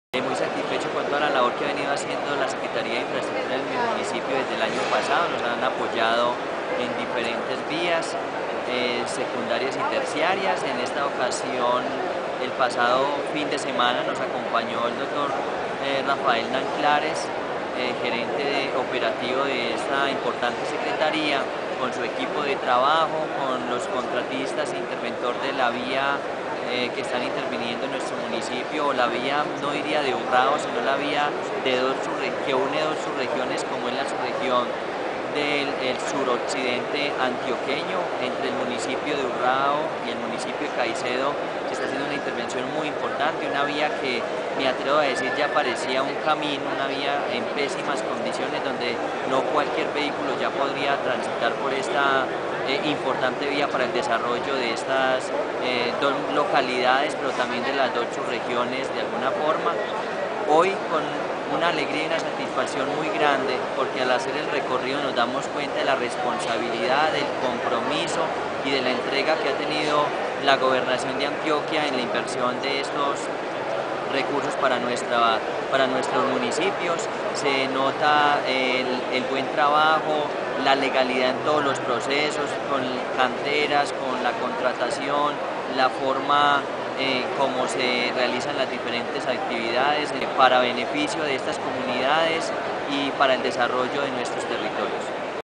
Muy satisfecho con toda la labor que ha venido haciendo la Secretaría de Infraestructura del municipio desde el año pasado. Nos han apoyado en diferentes vías secundarias y terciarias. En esta ocasión, el pasado fin de semana, nos acompañó el doctor Rafael Nanclares, operativo de esta importante secretaría, con su equipo de trabajo, con los contratistas e interventor de la vía que están interviniendo en nuestro municipio, o la vía, no diría de Urrao, sino la vía que une dos subregiones, como es la subregión del suroccidente antioqueño, entre el municipio de Urrao y el municipio de Caicedo. Se está haciendo una intervención muy importante, una vía que, me atrevo a decir, ya parecía un camino, una vía en pésimas condiciones, donde no cualquier vehículo ya podría transitar por esta importante vía para el desarrollo de estas dos localidades, pero también de las dos subregiones de alguna forma. Hoy con una alegría y una satisfacción muy grande, porque al hacer el recorrido nos damos cuenta de la responsabilidad, del compromiso y de la entrega que ha tenido la Gobernación de Antioquia en la inversión de estos recursos para nuestros municipios. Se nota el buen trabajo, la legalidad en todos los procesos, con canteras, con la contratación, la forma como se realizan las diferentes actividades para beneficio de estas comunidades y para el desarrollo de nuestros territorios.